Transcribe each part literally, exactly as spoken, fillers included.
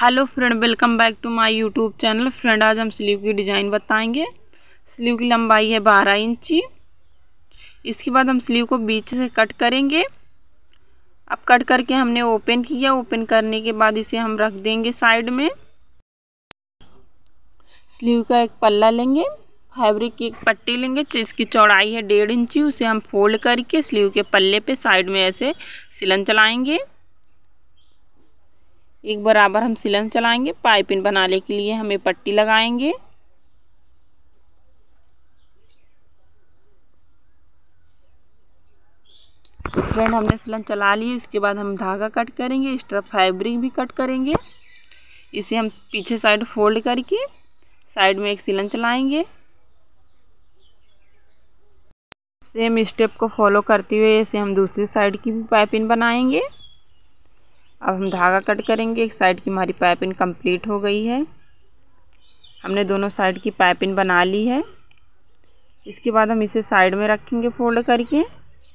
Hello friend, welcome back to my YouTube channel. Friend, आज हम sleeve की design बताएंगे। स्लीव की लंबाई है बारह इंची। इसके बाद हम स्लीव को बीच से कट करेंगे। अब कट करके हमने ओपन किया। ओपन करने के बाद इसे हम रख देंगे साइड में। स्लीव का एक पल्ला लेंगे, फैब्रिक की एक पट्टी लेंगे जिसकी चौड़ाई है डेढ़ इंची। उसे हम फोल्ड करके स्लीव के पल्ले पे साइड में ऐसे सिलन चलाएंगे। एक बराबर हम सिलन चलाएंगे। पाइपिंग बनाने के लिए हमें पट्टी लगाएंगे। फ्रेंड, हमने सिलन चला ली। इसके बाद हम धागा कट करेंगे। इस तरफ फैब्रिक भी कट करेंगे। इसे हम पीछे साइड फोल्ड करके साइड में एक सिलन चलाएंगे। सेम स्टेप को फॉलो करते हुए इसे हम दूसरी साइड की भी पाइपिंग बनाएंगे। अब हम धागा कट करेंगे। एक साइड की हमारी पाइपिंग कंप्लीट हो गई है। हमने दोनों साइड की पाइपिंग बना ली है। इसके बाद हम इसे साइड में रखेंगे फोल्ड करके।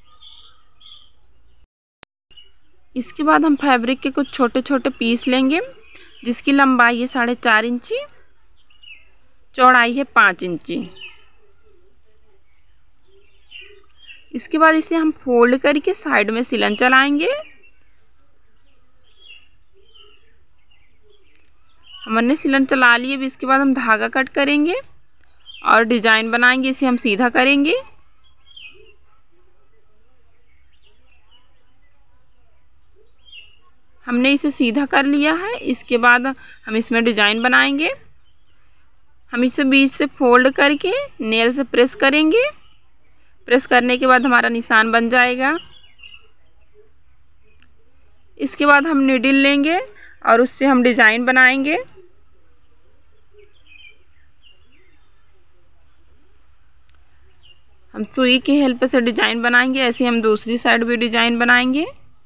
इसके बाद हम फैब्रिक के कुछ छोटे छोटे पीस लेंगे जिसकी लंबाई है साढ़े चार इंची, चौड़ाई है पाँच इंची। इसके बाद इसे हम फोल्ड करके साइड में सिलन चलाएंगे। हमने सिलन चला लिए। अब इसके बाद हम धागा कट करेंगे और डिजाइन बनाएंगे। इसे हम सीधा करेंगे। हमने इसे सीधा कर लिया है। इसके बाद हम इसमें डिजाइन बनाएंगे। हम इसे बीच से फोल्ड करके नेल से प्रेस करेंगे। प्रेस करने के बाद हमारा निशान बन जाएगा। इसके बाद हम नीडल लेंगे और उससे हम डिजाइन बनाएंगे। हम सुई की हेल्प से डिजाइन बनाएंगे। ऐसे हम दूसरी साइड भी डिजाइन बनाएंगे।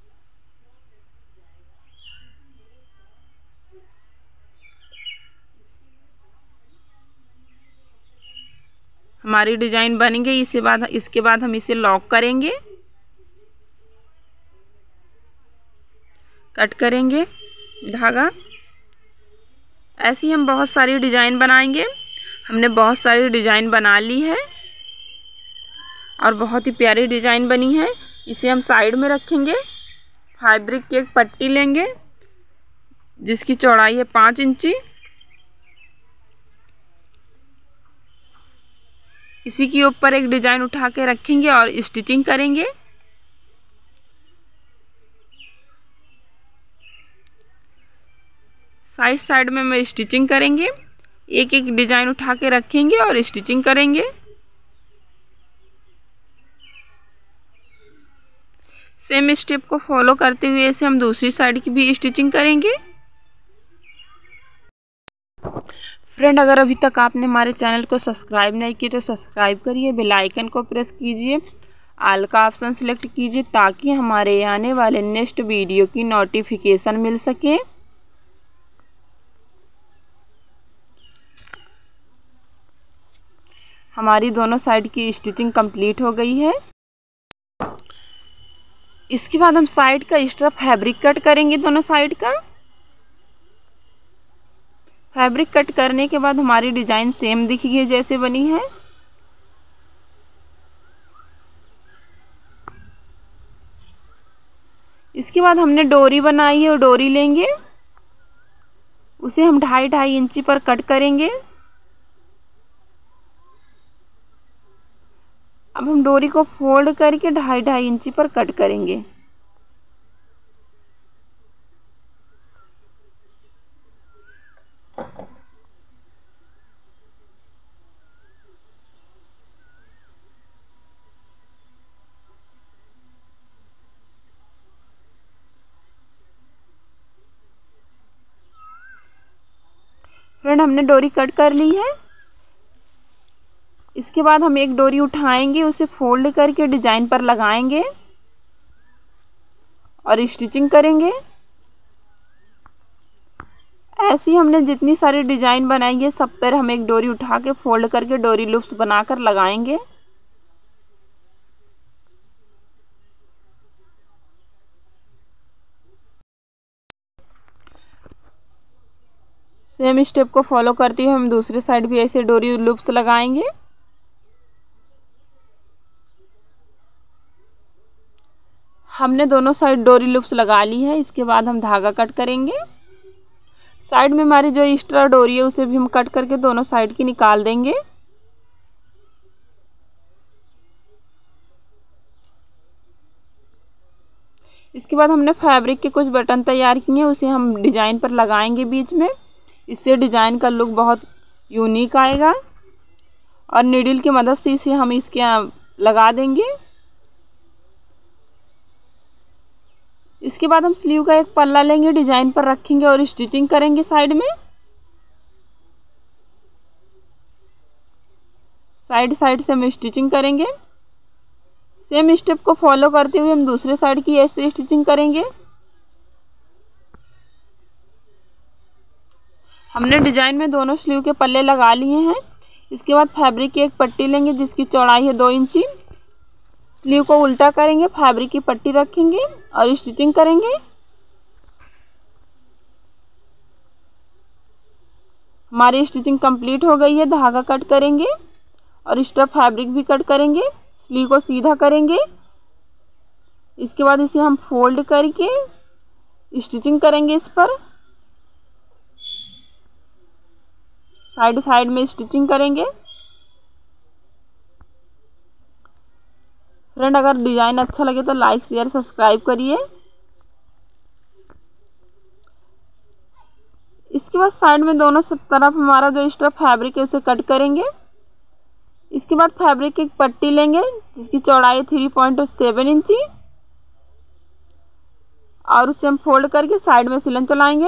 हमारी डिजाइन बन गई। इसके बाद इसके बाद हम इसे लॉक करेंगे, कट करेंगे धागा। ऐसे ही हम बहुत सारी डिजाइन बनाएंगे। हमने बहुत सारी डिजाइन बना ली है और बहुत ही प्यारी डिजाइन बनी है। इसे हम साइड में रखेंगे। फैब्रिक की एक पट्टी लेंगे जिसकी चौड़ाई है पाँच इंची। इसी के ऊपर एक डिजाइन उठा के रखेंगे और स्टिचिंग करेंगे। साइड साइड में हम स्टिचिंग करेंगे। एक एक डिजाइन उठा के रखेंगे और स्टिचिंग करेंगे। सेम स्टेप को फॉलो करते हुए इसे हम दूसरी साइड की भी स्टिचिंग करेंगे। फ्रेंड, अगर अभी तक आपने हमारे चैनल को सब्सक्राइब नहीं किया तो सब्सक्राइब करिए, बेल आइकन को प्रेस कीजिए, ऑल का ऑप्शन सेलेक्ट कीजिए ताकि हमारे आने वाले नेक्स्ट वीडियो की नोटिफिकेशन मिल सके। हमारी दोनों साइड की स्टिचिंग कंप्लीट हो गई है। इसके बाद हम साइड का एक्स्ट्रा फैब्रिक कट करेंगे। दोनों साइड का फैब्रिक कट करने के बाद हमारी डिजाइन सेम दिखेगी जैसे बनी है। इसके बाद हमने डोरी बनाई है और डोरी लेंगे। उसे हम ढाई ढाई इंची पर कट करेंगे। अब हम डोरी को फोल्ड करके ढाई ढाई इंची पर कट करेंगे। फ्रेंड, हमने डोरी कट कर ली है। इसके बाद हम एक डोरी उठाएंगे, उसे फोल्ड करके डिजाइन पर लगाएंगे और स्टिचिंग करेंगे। ऐसी हमने जितनी सारी डिजाइन बनाई है सब पर हम एक डोरी उठा के फोल्ड करके डोरी लूप्स बनाकर लगाएंगे। सेम स्टेप को फॉलो करते हुए हम दूसरे साइड भी ऐसे डोरी लूप्स लगाएंगे। हमने दोनों साइड डोरी लूप्स लगा ली है। इसके बाद हम धागा कट करेंगे। साइड में हमारी जो एक्स्ट्रा डोरी है उसे भी हम कट करके दोनों साइड की निकाल देंगे। इसके बाद हमने फैब्रिक के कुछ बटन तैयार किए हैं, उसे हम डिजाइन पर लगाएंगे बीच में। इससे डिजाइन का लुक बहुत यूनिक आएगा और नीडल की मदद से इसे हम इसके लगा देंगे। इसके बाद हम स्लीव का एक पल्ला लेंगे, डिजाइन पर रखेंगे और स्टिचिंग करेंगे साइड में। साइड साइड से हम स्टिचिंग करेंगे। सेम स्टेप को फॉलो करते हुए हम दूसरे साइड की ऐसे स्टिचिंग करेंगे। हमने डिजाइन में दोनों स्लीव के पल्ले लगा लिए हैं। इसके बाद फैब्रिक की एक पट्टी लेंगे जिसकी चौड़ाई है दो इंची। स्लीव को उल्टा करेंगे, फैब्रिक की पट्टी रखेंगे और स्टिचिंग करेंगे। हमारी स्टिचिंग कंप्लीट हो गई है। धागा कट करेंगे और एक्स्ट्रा फैब्रिक भी कट करेंगे। स्लीव को सीधा करेंगे। इसके बाद इसे हम फोल्ड करके स्टिचिंग करेंगे। इस पर साइड साइड में स्टिचिंग करेंगे। फ्रेंड, अगर डिजाइन अच्छा लगे तो लाइक शेयर सब्सक्राइब करिए। इसके बाद साइड में दोनों तरफ हमारा जो एक्स्ट्रा फैब्रिक है उसे कट करेंगे। इसके बाद फैब्रिक की एक पट्टी लेंगे जिसकी चौड़ाई थ्री पॉइंट सेवन इंची और उसे हम फोल्ड करके साइड में सिलन चलाएंगे।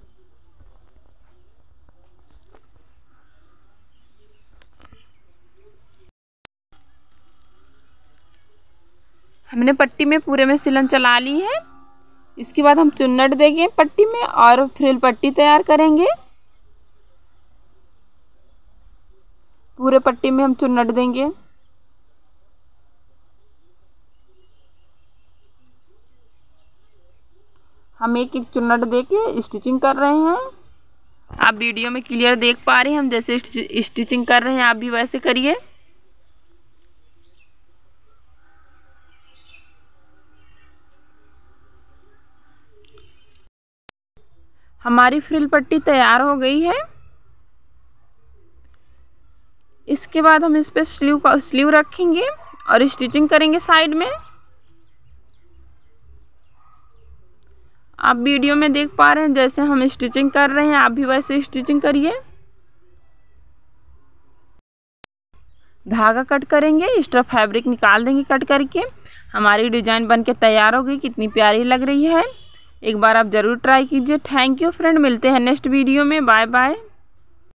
हमने पट्टी में पूरे में सिलन चला ली है। इसके बाद हम चुन्नट देंगे पट्टी में और फ्रिल पट्टी तैयार करेंगे। पूरे पट्टी में हम चुन्नट देंगे। हम एक एक चुन्नट देके स्टिचिंग कर रहे हैं। आप वीडियो में क्लियर देख पा रहे हैं, हम जैसे स्टिचिंग कर रहे हैं आप भी वैसे करिए। हमारी फ्रिल पट्टी तैयार हो गई है। इसके बाद हम इस पे स्लीव का स्लीव रखेंगे और स्टिचिंग करेंगे साइड में। आप वीडियो में देख पा रहे हैं जैसे हम स्टिचिंग कर रहे हैं आप भी वैसे स्टिचिंग करिए। धागा कट करेंगे, एक्स्ट्रा फैब्रिक निकाल देंगे कट करके। हमारी डिजाइन बनके तैयार हो गई। कितनी प्यारी लग रही है, एक बार आप ज़रूर ट्राई कीजिए। थैंक यू फ्रेंड, मिलते हैं नेक्स्ट वीडियो में। Bye bye.